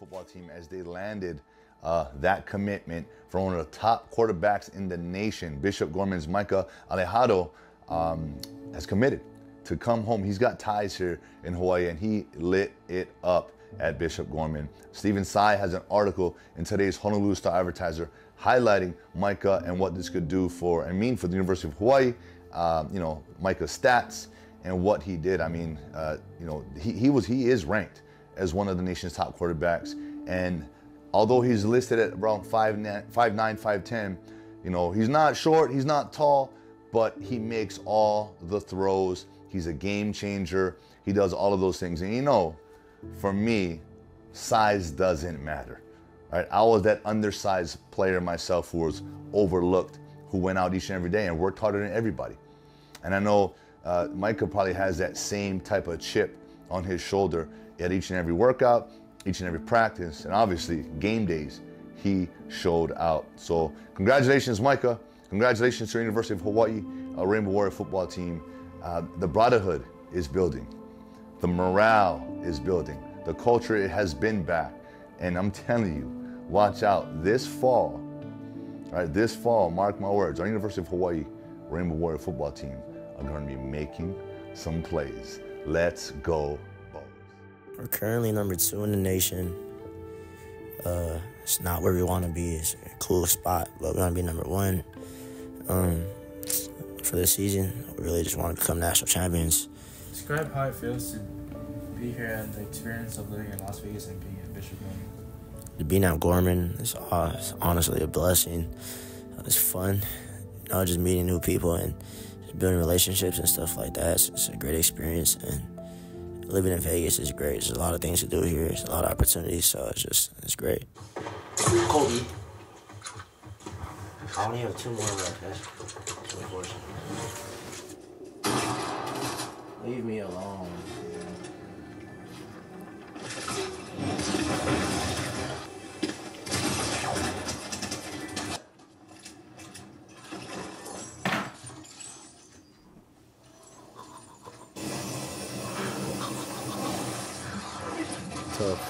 football team as they landed that commitment from one of the top quarterbacks in the nation. Bishop Gorman's Micah Alejado has committed to come home. He's got ties here in Hawaii, and he lit it up at Bishop Gorman. Stephen Tsai has an article in today's Honolulu Star Advertiser highlighting Micah and what this could do for the University of Hawaii. Micah's stats and what he did. I mean, he is ranked as one of the nation's top quarterbacks, and although he's listed at around 5'9", 5'10", he's not short, he's not tall, but he makes all the throws. He's a game changer. He does all of those things. And for me, size doesn't matter. Right? I was that undersized player myself who was overlooked, who went out each and every day and worked harder than everybody. And I know Micah probably has that same type of chip on his shoulder at each and every workout, each and every practice, and obviously game days, he showed out. So congratulations, Micah. Congratulations to the University of Hawaii Rainbow Warrior football team. The brotherhood is building. The morale is building. The culture, it has been back. And I'm telling you, watch out. This fall, mark my words, our University of Hawaii Rainbow Warrior football team are going to be making some plays. Let's go, Bows. We're currently number 2 in the nation. It's not where we want to be. It's a cool spot, but we want to be number 1. For this season, we really just want to become national champions. Describe how it feels to be here and the experience of living in Las Vegas and being at Bishop Gorman. To be at Gorman is honestly a blessing. It's fun, just meeting new people and just building relationships and stuff like that. It's a great experience, and living in Vegas is great. There's a lot of things to do here. There's a lot of opportunities, so it's great. Kobe. I only have 2 more left. That's unfortunate. Leave me alone. Tough.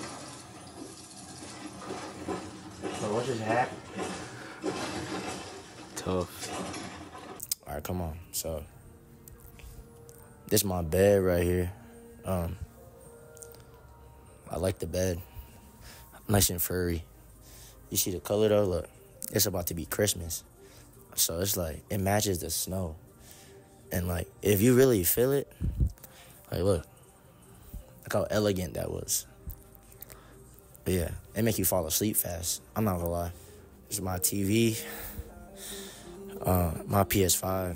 So what just happened? Tough. All right, come on. So this is my bed right here. I like the bed. Nice and furry. You see the color though? Look, it's about to be Christmas. So it's like, it matches the snow. And like, if you really feel it, like look how elegant that was. But yeah, it make you fall asleep fast. I'm not gonna lie. This is my TV, my PS5.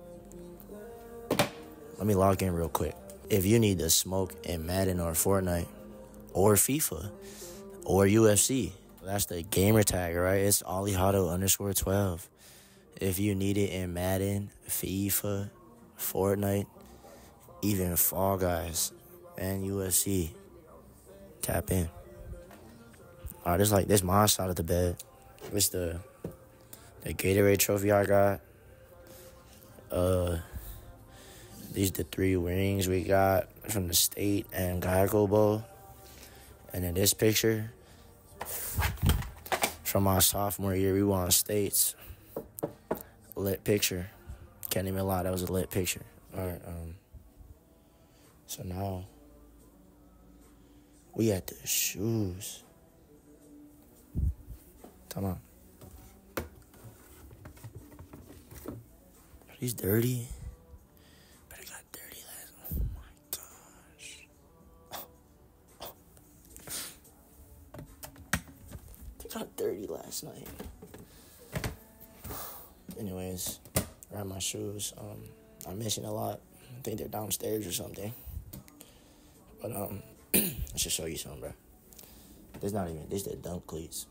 Let me log in real quick. If you need to smoke in Madden or Fortnite or FIFA or UFC, that's the gamer tag, right? It's Alejado_12. If you need it in Madden, FIFA, Fortnite, even Fall Guys and UFC, tap in. All right, this my side of the bed. It's the Gatorade trophy I got. These the 3 rings we got from the state and Geico Bowl. And then this picture from my sophomore year, we won states. Lit picture. Can't even lie, that was a lit picture. All right, so now we at the shoes. Come on. Are these dirty? But I got dirty last. Oh my gosh. They got dirty last night. Anyways, around my shoes. I'm missing a lot. I think they're downstairs or something. But I should show you something, bro. This the dunk cleats.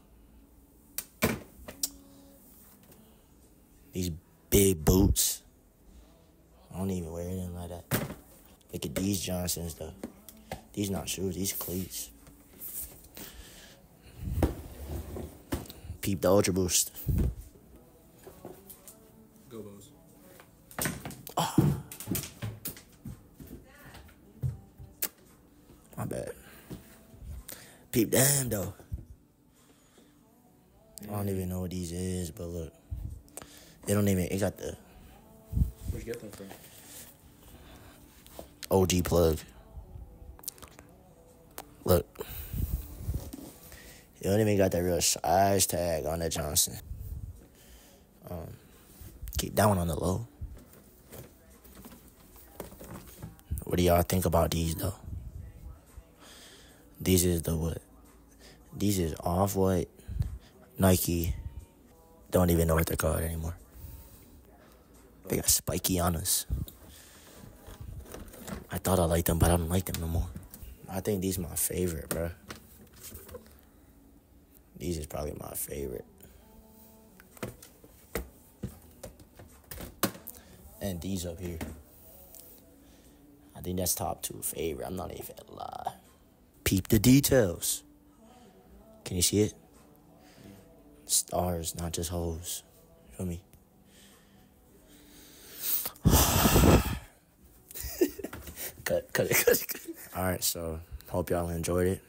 These big boots. I don't even wear them like that. Look at these Johnsons, though. These not shoes, these cleats. Peep the Ultra Boost. Go, Bows. Oh. My bad. Peep them, though. I don't even know what these is, but look. It got the Where'd you get them from? OG plug. Look. It don't even got that real size tag on that Johnson. Keep that one on the low. What do y'all think about these, though? These is the what? These is Off-White, Nike. Don't even know what they're called anymore. They got spiky on us. I thought I liked them, but I don't like them no more. I think these my favorite, bro. These is probably my favorite. And these up here. I think that's top 2 favorite. I'm not even gonna lie. Peep the details. Can you see it? Stars, not just hoes. Feel me? Cut it. All right, so hope y'all enjoyed it.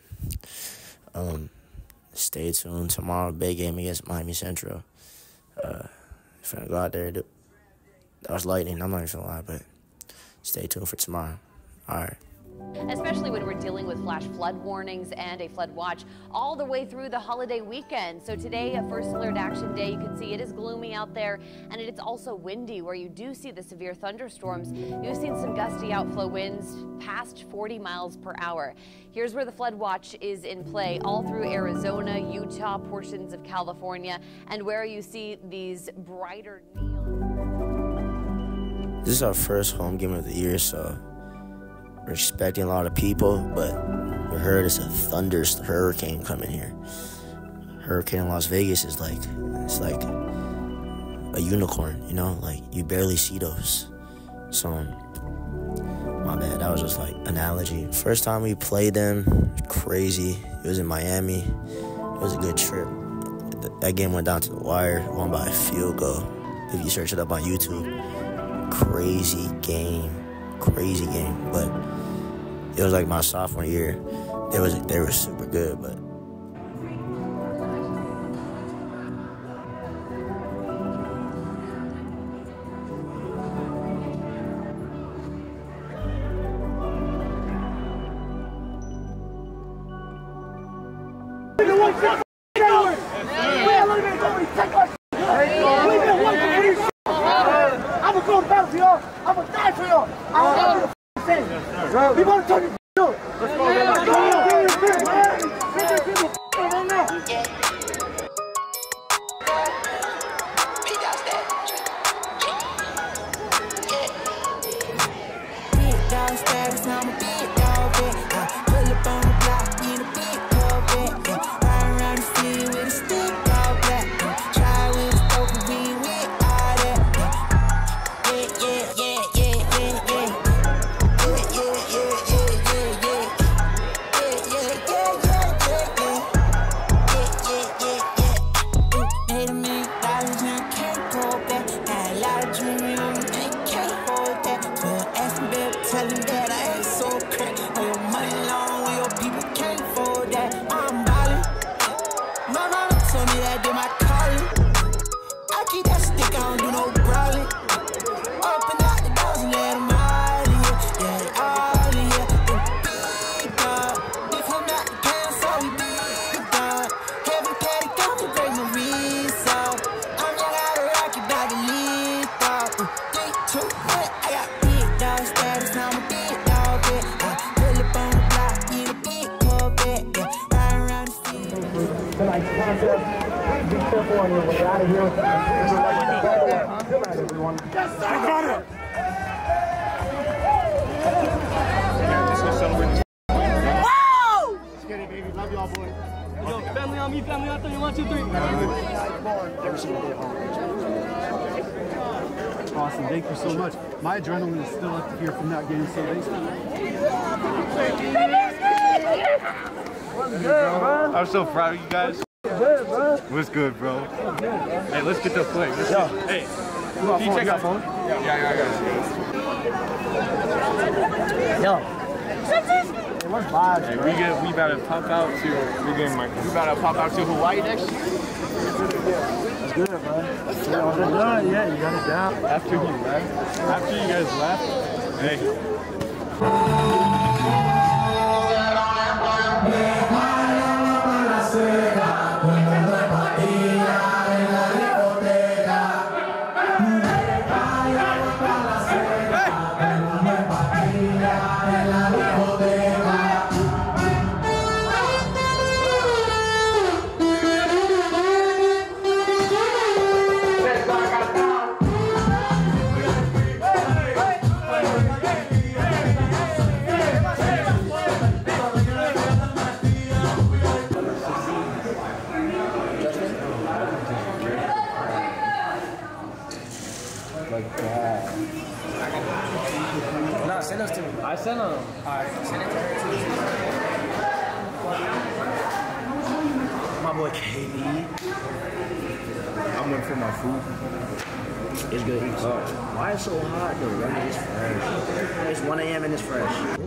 Stay tuned. Tomorrow, big game against Miami Central. If I go out there, that was lightning. I'm not even gonna lie, but stay tuned for tomorrow. All right. Especially when we're dealing with flash flood warnings and a flood watch all the way through the holiday weekend. So today, a first alert action day, you can see it is gloomy out there, and it's also windy where you do see the severe thunderstorms. You've seen some gusty outflow winds past 40 miles per hour. Here's where the flood watch is in play all through Arizona, Utah, portions of California, and where you see these brighter neon. This is our first home game of the year, so we're expecting a lot of people, but we heard it's a hurricane coming here. Hurricane in Las Vegas is like, it's like a unicorn, you know? Like, you barely see those. So, my bad, that was just like analogy. First time we played them, crazy. It was in Miami. It was a good trip. That game went down to the wire, won by a field goal. If you search it up on YouTube, crazy game, but it was like my sophomore year. They were super good, but I'm gonna go to battle for y'all. I'm gonna die for y'all. I don't know what the saying. We wanna turn your up. Let's go. Tonight's contest. Be careful on your way out of here. Good night, everyone. Yes, sir. Got it. Let's go celebrate this. Woo! Let's get it, baby. Love y'all, boys. Yo, family on me, family on 3. 1, 2, 3. Every single day home. Awesome. Thank you so much. My adrenaline is still up here from that game, so thanks. What's good, bro? I'm so proud of you guys. Good, bro. What's good, bro? Hey, let's get the play. Hey, can you check out phone? Yeah, I got it. Yo. What's vibes, Hey, we about to pop out to we about to pop out to Hawaii next year. That's good, bro. Yeah, you got it down. After you guys left, hey. No, send those to me. I sent them. Alright, send it to her too. My boy KB. I'm waiting for my food. It's good. Why it's so hot though? Right? It's fresh. It's 1 a.m. and it's fresh. It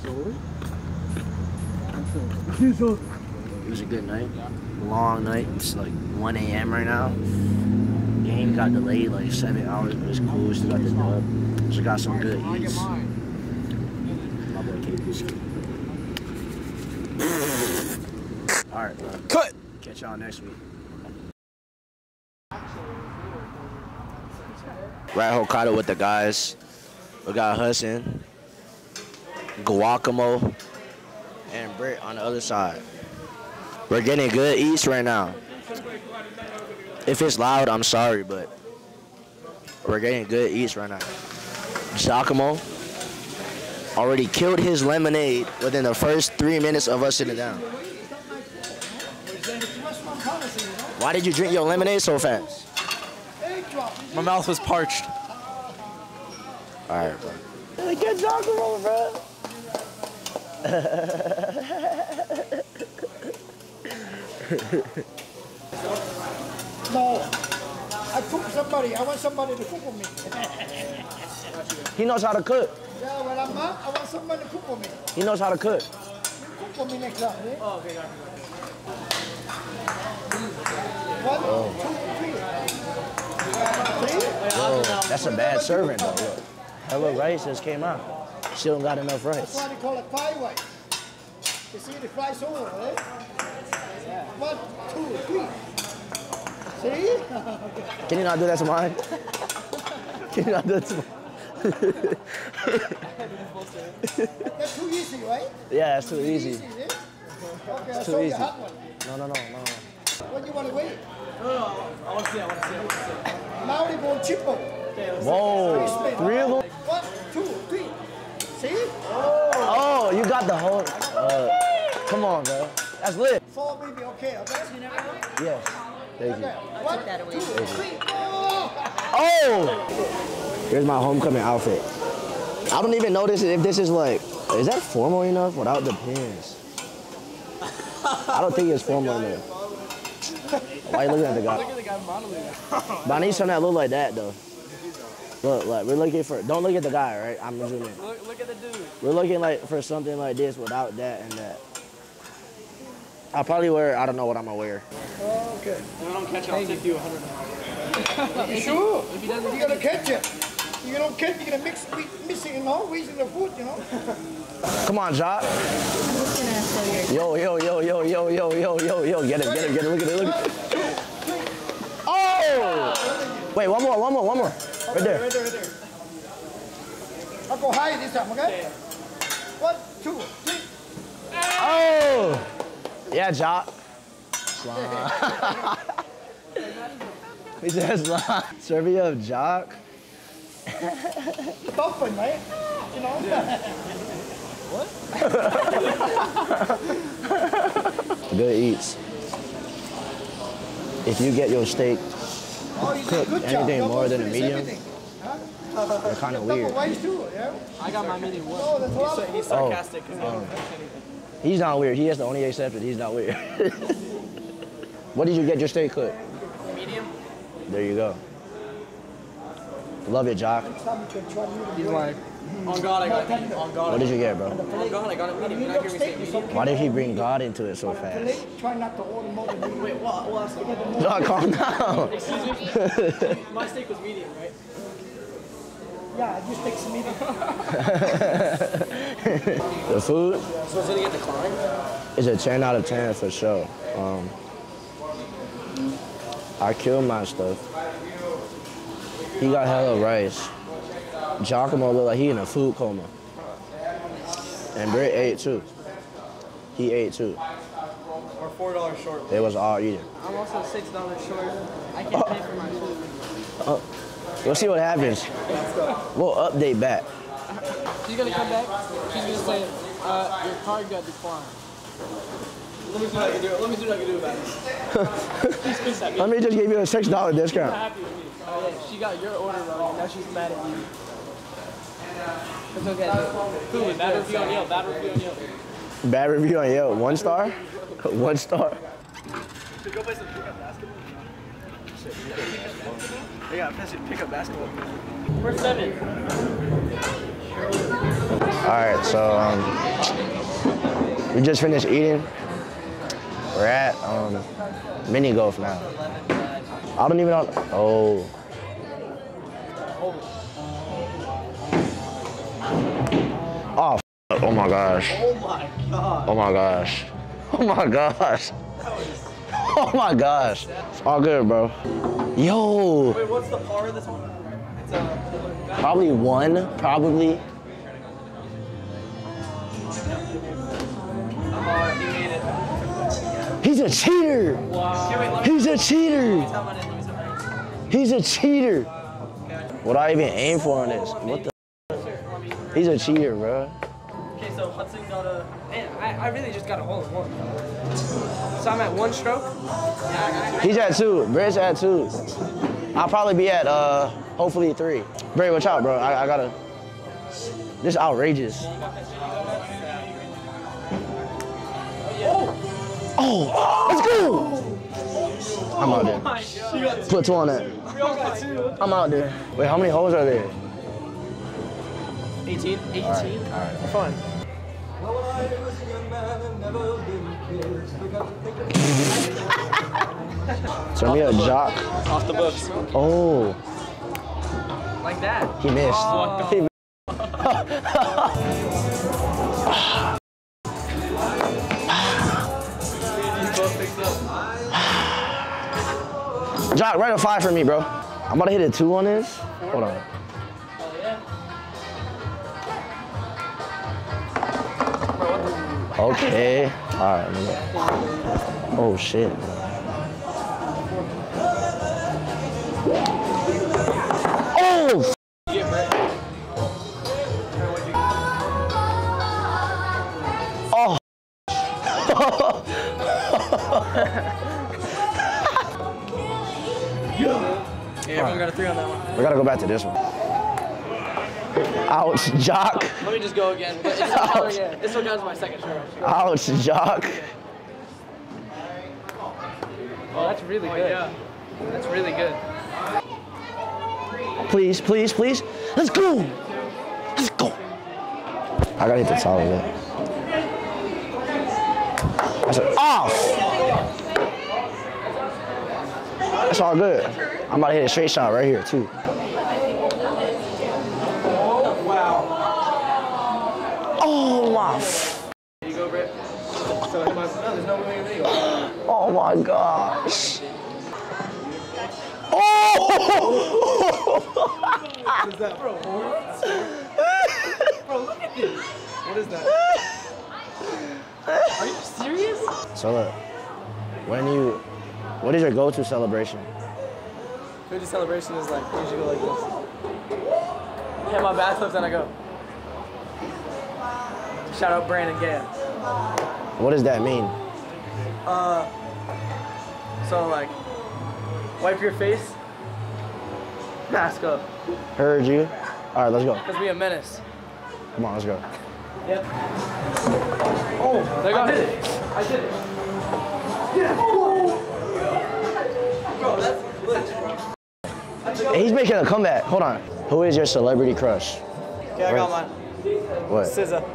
is so. It was a good night. Long night. It's like 1 a.m. right now. Game got delayed like 7 hours, but it's cool. Still got the dub. So got some good eats. My boy KB's. All right, bro. Cut. Catch y'all next week. Right, Hokkaido with the guys. We got Hudson, Guacamo, and Britt on the other side. We're getting good eats right now. If it's loud, I'm sorry, but we're getting good eats right now. Giacomo already killed his lemonade within the first 3 minutes of us sitting down. Why did you drink your lemonade so fast? My mouth was parched. All right, bro. Get Giacomo, bro. No, I cook somebody. I want somebody to cook for me. He knows how to cook. Yeah, when I'm not, I want somebody to cook for me. He knows how to cook. You cook for me next time, eh? Oh, okay, got it. 1, 2, 3. 3? Yo, that's a bad servant, though. Look. Hello rice just came out. She don't got enough That's rice. why they call it fried rice. You see the fried soul, right? Yeah. 1, 2, 3. See? Can you not do that to mine? Can you not do that to mine? That's too easy, right? Yeah, it's too easy. Easy, eh? Okay, I'll Too show you easy. a hot one. No. What you want to wait? No, I want to see. Now they go chippo. Whoa, 3 of them? 1, 2, 3. See? Oh, you got the whole. Come on, bro. That's lit. 4 maybe okay, okay? Yes. Thank you. 1, 2, 3. Oh! Here's my homecoming outfit. I don't even know if this is like, is that formal enough without the pins? I don't think it's formal enough. Why are you looking at the guy? Look at the guy modeling. But I need something that look like that though. Look, like we're looking for, don't look at the guy, right? I'm zooming in. Look at the dude. We're looking like for something like this without that and that. I'll probably wear, I don't know what I'm gonna wear. Okay. If I don't catch it, I'll take you $100. You sure? If he doesn't, You gotta catch it. You don't catch, you're gonna mix it, you know, wasting the food, you know. Come on, Jock. Yo. Get it, look at it. Oh! Wait, one more. Right there. Right there. I'll go high this time, okay? 1, 2, 3. Oh! Yeah, Jock. Slime. He says slime. Serve you up, Jock. Dumpling, right? You know? What? Good eats. If you get your steak cooked anything more than a medium, they're kind of weird. Rice too, yeah? I got my medium well. Oh, that's a lot. He's sarcastic because he don't catch anything. He's not weird. He has to only accept it. He's not weird. What did you get your steak cooked? Medium? There you go. Love it, Jock. He's like, On God, I got it. On God. What did you get, bro? On God, I got it medium. You're not hearing me say medium? Why did he bring God into it so fast? Try not to order more than medium. Wait, what? No, calm down. Excuse me? My steak was medium, right? Yeah, I just take some medium. The food So it's gonna get declined? is a 10 out of 10 for sure. I killed my stuff. He got hella rice. Giacomo looked like he in a food coma. And Britt ate too. He ate too. Or $4 short. They was all eating. I'm also $6 short. I can't pay for my food. We'll see what happens. We'll update back. She's gonna come back. She's gonna say, your card got declined. Let me see what I can do. Let me see what I can do about it. Please fix that. Let me just give you a $6 discount. Happy with me. Oh yeah, she got your order wrong. Now she's mad at you. It's okay. Cool. Bad review on Yelp. Bad review on Yelp. Bad review on Yelp. 1 star? 1 star. Should go play some pickup basketball. Yeah, pick up basketball. We're 7. All right, so we just finished eating. We're at mini golf now. I don't even know. Oh. Oh, oh my gosh. Oh my god. Oh my gosh. Oh my gosh. Oh my gosh. It's all good, bro. Yo. Wait, what's the par of this one? It's Probably 1, probably. You made it. He's a cheater. Wow. He's a cheater. He's a cheater. What I even aim for on this? What the? He's a cheater, bro. Okay, so Hudson got a. Man, I really just got a hole in one. So I'm at 1 stroke. He's at 2. Britt's at 2. I'll probably be at hopefully 3. Bray, watch out, bro. I gotta. This is outrageous. Oh, let's go! I'm out there. Put 2 on that. I'm out there. Wait, how many holes are there? 18? 18? All right. Fun. Turn me a jock. Off the books. Oh, Like that. he missed. Oh. He missed. Jock, write a 5 for me, bro. I'm about to hit a 2 on this. Hold on. Okay. All right. Oh shit. Oh. Oh. Yeah, everyone got a 3 on that one. We gotta go back to this one. Ouch, Jock. Let me just go again. This one counts as my second shot. Ouch, Jock. Oh, that's really good. Yeah. That's really good. Please, please, please. Let's go. Let's go. I gotta hit the top of it. That's off. That's all good. I'm about to hit a straight shot right here too. Oh my. Here you go, Britt. So, no, there's no moving video. Oh my gosh. Oh! What is that, bro? Bro, look at this. What is that? Are you serious? So look, what is your go-to celebration? Go-to celebration is like, usually go like this. Hit my bathtubs and I go. Shout out Brandon Gaels. What does that mean? So like, wipe your face, mask up. Heard you. All right, let's go. Cause we a menace. Come on, let's go. Yep. Oh, there you go. I did it. I did it. Yeah. Oh. Bro, that's glitch, bro. Hey, he's making a comeback. Hold on. Who is your celebrity crush? Okay, I got mine. What? SZA.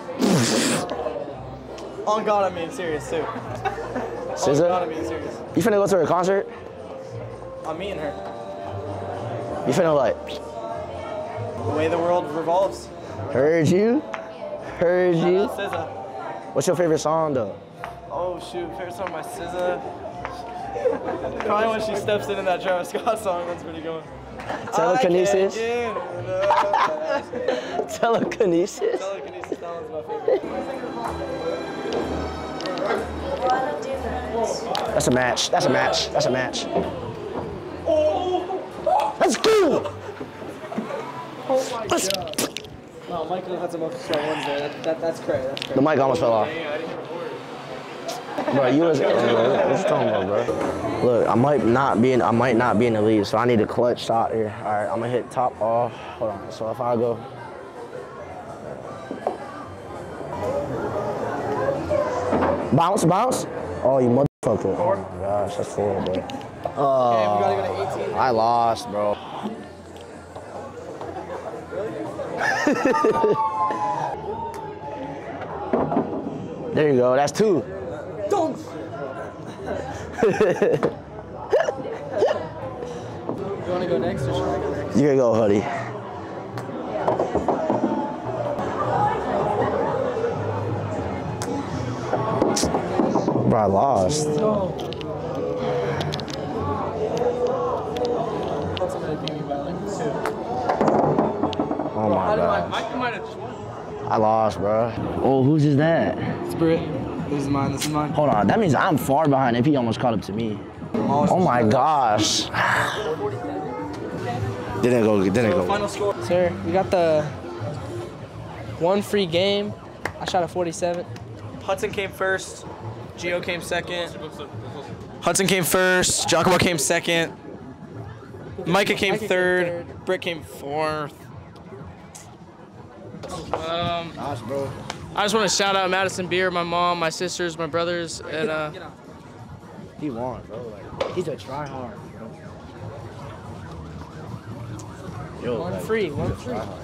On God, I'm being serious too. SZA? On God, I'm being serious. You finna go to her concert? I'm meeting her. You finna like? The way the world revolves. Heard you. Heard you. SZA. What's your favorite song though? Oh shoot, favorite song by SZA. Probably when she steps in that Travis Scott song. That's pretty good. Telekinesis. Telekinesis. Telekinesis, that one's my favorite. That's a match. That's a match. That's a match. Let's go. Let's go. No, Michael had some extra ones there. That's crazy. That's crazy. The mic almost fell off. Bro, you was what you talking about, bro? Look, I might not be in the lead, so I need a clutch shot here. All right, I'm gonna hit top off. Hold on. So if I go, bounce. Oh, you motherfucker! Oh my gosh, that's 4, bro. Okay, we gotta go to 18. I lost, bro. There you go. That's 2. Don't. You wanna go next or should I go next? You can go, Huddy. Bro, I lost. No. Somebody beat me by like 2. Oh my god. Mike might have just won. I lost, bro. Oh, whose is that? It's Britt. This is mine. This is mine. Hold on. That means I'm far behind if he almost caught up to me. Oh my gosh. Didn't go. Final score. Sir, we got the 1 free game. I shot a 47. Hudson came first. Gio came second. Hudson came first. Giacomo came second. Micah came third. Britt came 4th. Gosh, bro. I just want to shout out Madison Beer, my mom, my sisters, my brothers, and He won, bro. Like, he's a try hard, bro. Yo, One like, free. he's a try hard.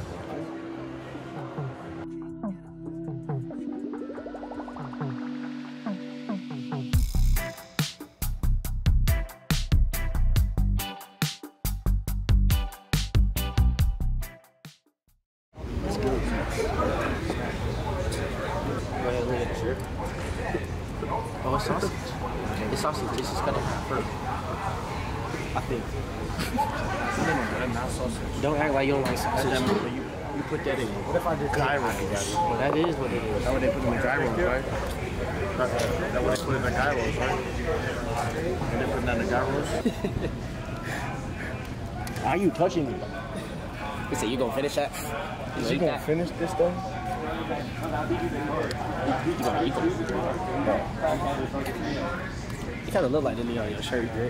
oh, it's sausage. It's sausage. This is cut in half first. I think. No, not sausage. Don't act like you don't like sausage. You put that in. What if I did gyro? Well, that is what it is. That's what they put in the gyros, right? That's what they put in the gyros, right? And they put that in the gyros. Why are you touching me? He said, you gonna finish that? Is you gonna finish this thing? You kind of look like Lily on your shirt, right?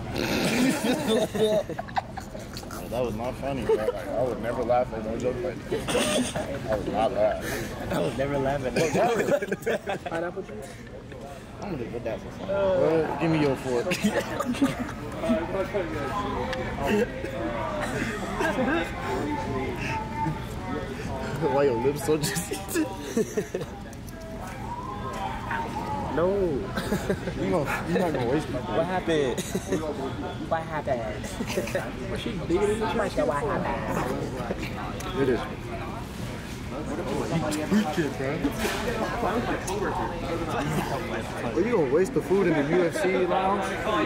That was not funny, bro. Like, I would never laugh at no joke like that. I would not laugh. I was never laughing. Pineapple juice? I'm gonna get that for fun. Well, give me your fork. Why your lips so juicy? No. You're not gonna waste my time. What happened? What happened? She bigger than this mic. What happened? It is. Are you gonna waste the food in the UFC lounge?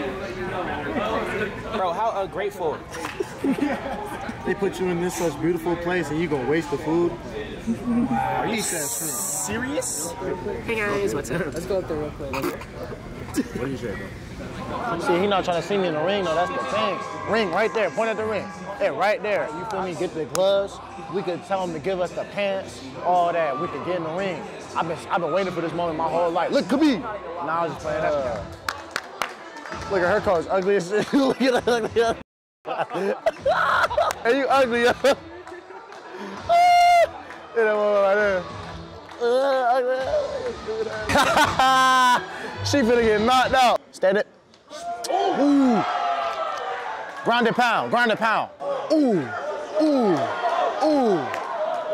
Bro, how ungrateful. They put you in this such beautiful place and you gonna waste the food? Are you serious? Hey guys, what's up? Let's go up there real quick. What do you say, bro? See, he not trying to see me in the ring, though. That's the thing. Ring right there. Point at the ring. Hey, right there. You feel me? Get the gloves. We could tell him to give us the pants, all that. We could get in the ring. I've been waiting for this moment my whole life. Look, Khabib. Nah, I was just playing that. Look at her car. It's ugly as shit. Look at her ugly. Hey, you ugly, yo. Hey, that one right there. She finna get knocked out. Stand it. Ooh. Ground and pound. Ooh. Ooh. Ooh.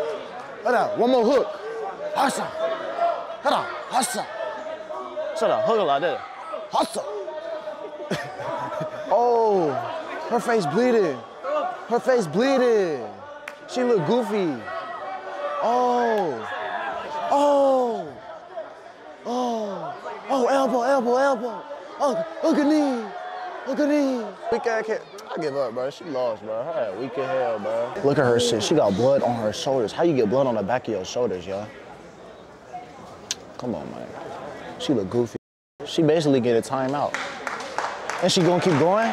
Hold on, one more hook. Hustle. Hold on, hustle. Shut up, hook like that. Hustle. Oh, her face bleeding. Her face bleeding. She look goofy. Oh. Oh. Oh. Oh, elbow, elbow, elbow. Oh, hook a knee. Hook a knee. Weak ass kid. I give up, bro. She lost, bro. Her ass weak as hell, bro. Look at her shit. She got blood on her shoulders. How you get blood on the back of your shoulders, y'all? Come on, man. She look goofy. She basically get a timeout. And she gonna keep going?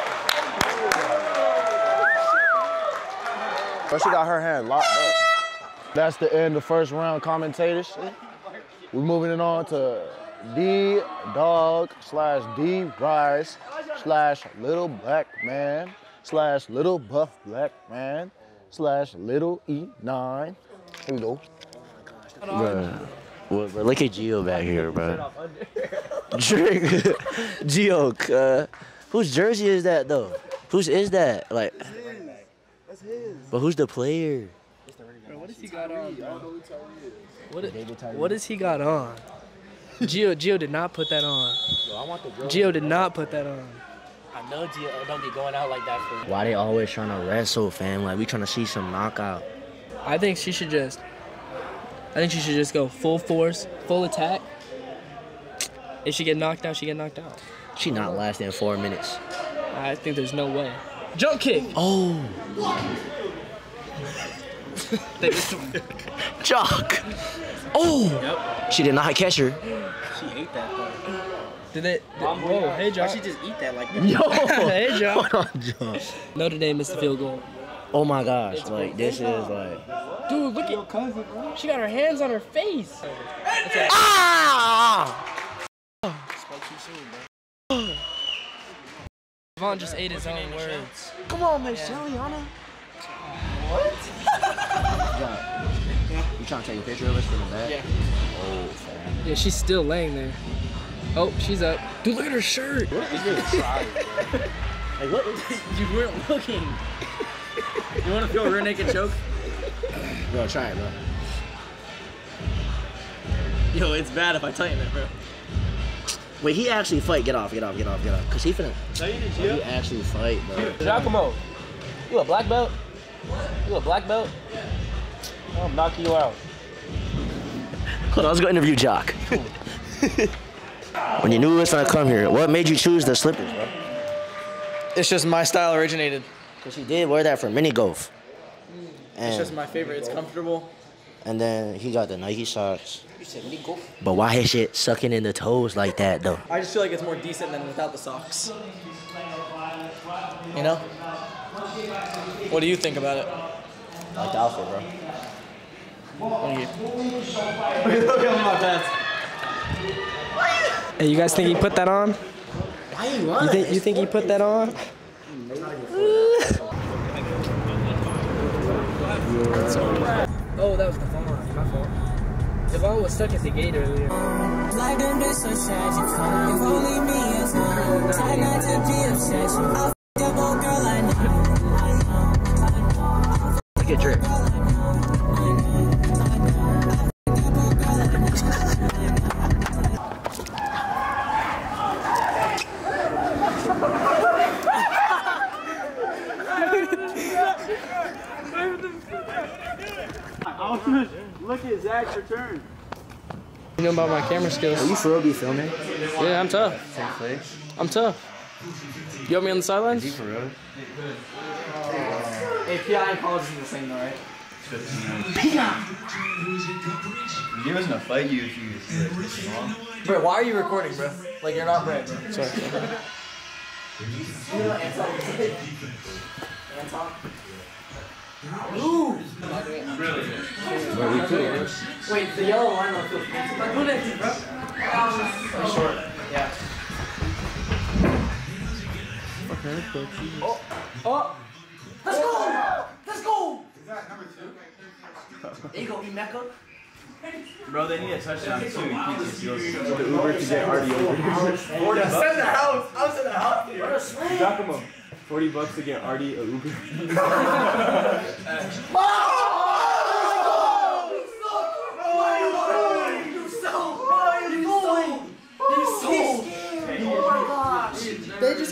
But she got her hand locked up. That's the end of first round commentators. We're moving it on to D-Dog/D Rise / Little Black Man / Little Buff Black Man / Little E9. Here we go. Well, bro, look at Gio back here, bro. Drink. Gio, whose jersey is that, though? Whose is that? Like, That's his. but who's the player? Bro, what does he got on? What does he got on? Gio did not put that on. Gio did not put that on. I know Gio don't be going out like that for. Why they always trying to wrestle, fam? Like, we trying to see some knockout. I think she should just go full force, full attack. If she get knocked out, she get knocked out. She not lasting 4 minutes. I think there's no way. Jump kick. Oh. Jock. Oh. Yep. She did not catch her. She ate that though. Whoa, hey, Jock. Why she just eat that like that? Yo. Hey, Jock. Hold on, Jock. Notre Dame missed the field goal. Oh my gosh, like this is like. Dude, look at cousin, bro. She got her hands on her face. Ah! Devon just ate his own words. Come on, Miss Eliana. What? You trying to take a picture of us from the back? Yeah. Oh, fam. Yeah, she's still laying there. Oh, she's up. Dude, look at her shirt. What is this? Like what? You weren't looking. You want to feel a rear naked choke? Bro, try it, bro. Yo, it's bad if I tighten it, bro. Wait, he actually fight. Get off. Cause he finna. He actually fight, bro. Giacomo, you a black belt? You a black belt? I'll knock you out. Hold on, let's go interview Jock. When you knew it was gonna come here, what made you choose the slippers, bro? It's just my style originated. Cause he did wear that for mini golf. And, It's just my favorite. It's comfortable. and then he got the Nike socks. But why his shit sucking in the toes like that, though? I just feel like it's more decent than without the socks. You know? What do you think about it? I like the outfit, bro. What do you? Look at my pants. Hey, you guys think he put that on? Why you running? You think he put that on? Oh, that was Devon. My fault. Devon was stuck at the gate earlier. Like them bitch so tragic. If only me is one. Try not to be obsessed. I'll f*** up old girl I know. Look at Drip. Look at Zach's return. You know about my camera skills. Are you for real be filming? Yeah, I'm tough. I'm tough. You want me on the sidelines? For real? Hey, PI and college is the same though, right? He wasn't gonna fight you if you wrong. Bro, why are you recording, bro? Like you're not bred, bro. Sorry. You know Anton? Anton? Ooh! Really? Wait, the yellow line on the field. Who next, bro? Short. Yeah. Oh! Let's go! Let's go! Is that number 2? There you go, Mecca. Bro, they need a touchdown too. You can't just go The Uber to get Artie over here. I was in the house. I was in the house here. Giacomo, $40 to get Artie a Uber.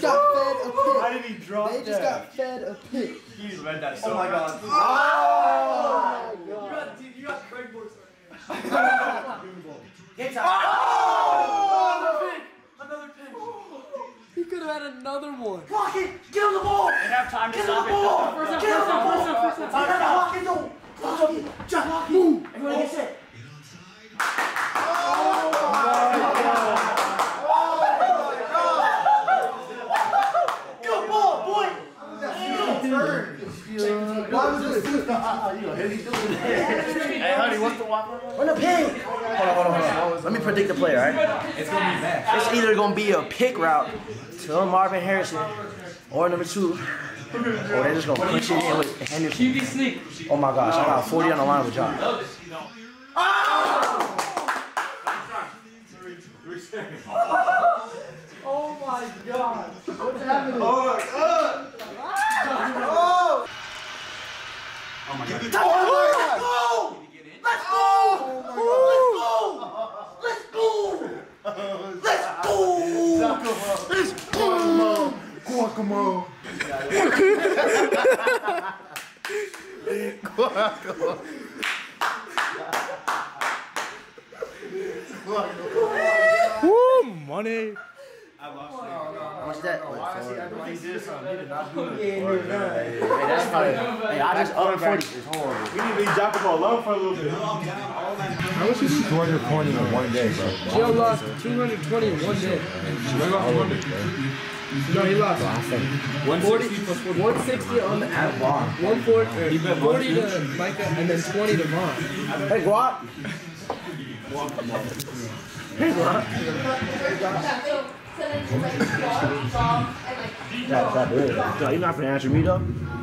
got fed a pick. How did he drop that? They just got fed a pick. He's read that so Oh my god. Oh my god. You got Craig Morse. Get out. Another pick. He could have had another one. Block it. Get on the ball. They have time to stop it. Get on the ball. Block it. Block it. Just block it. Move. Everybody get set. Good ball, boy. Hey, honey, what's the waffle? Run a pig. Hold on. Let me predict the play, all right? It's gonna be bad. It's either gonna be a pick route to Marvin Harrison, or number 2, or they're just gonna punch it in with Henderson. QB sneak. Oh my gosh, I got 40 on the line with John. Oh my god. What's happening? Oh my god. Let's go! Guacamole. Woo, money. I lost What's that? Why is he acting like he did something? He did not do it. Hey, that's funny. Hey, I just up 40. It's horrible. We need to leave Jacopo alone for a little bit. How much is 220 in one day, bro? Joe lost 220 in one day. No, he lost 140 plus 40. 160 on the ad bar. 140 40 to Micah and then 20 to Vaughn. Hey, Guap. Hey, Guap. That's good. You're not gonna answer me though?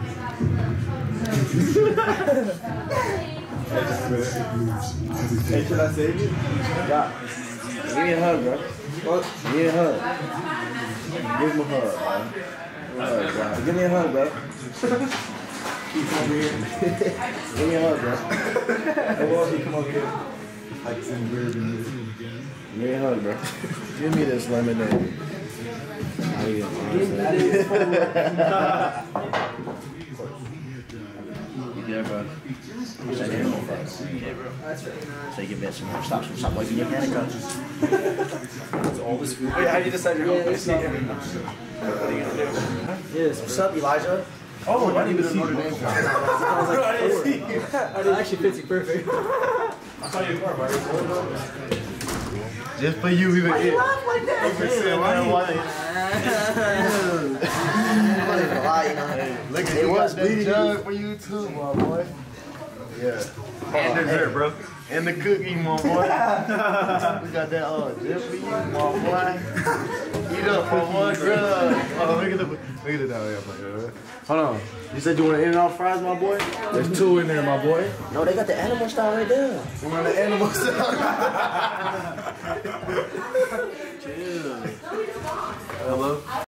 Hey, should I save you? Yeah. Give me a hug, bro. Give me a hug. Give him a hug, bro. Give me a hug, bro. Keep over here. Give me a hug, bro. Hey, well, he come over here. Like some weird music. Give me a hug, bro. Give me this lemonade. Yeah, bro. Say animal first. Yeah, bro. So you get bit some more. Stop waving your hand across. It's all this food. Wait, how do you decide your home base? Yes. What's up, Elijah? Oh, I didn't even see Notre Dame. That actually fits you perfect. I saw your car, bro. Just for you, we would get. Why like that? Look at it was bleeding jug for you too, my boy. Yeah. And dessert, bro. And the cookie, my boy. We got that just for you, my boy. Eat up for one grub. Oh, look at it down there, my boy. Hold on. You said you want an In-N-Out fries, my boy? There's 2 in there, my boy. No, they got the animal style right there. We want the animal style. Chill. Hello?